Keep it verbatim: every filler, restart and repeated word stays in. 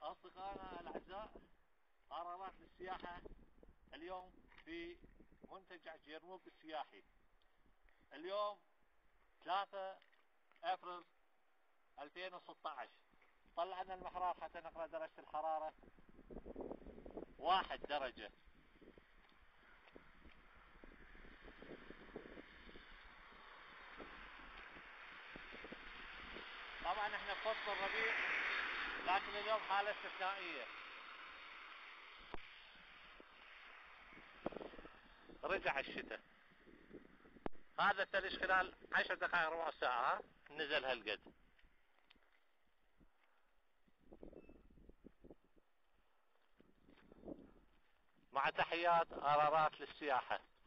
أصدقائنا الأعزاء، قرارات للسياحة اليوم في منتجع جيرموك السياحي. اليوم ثلاثة أبريل ألفين وستة عشر. طلعنا المحرار حتى نقرأ درجة الحرارة واحد درجة. طبعا احنا في فصل الربيع، لكن اليوم حالة استثنائية. رجع الشتاء. هذا الثلج خلال عشر دقائق ربع ساعة نزل هالقد. مع تحيات قرارات للسياحة.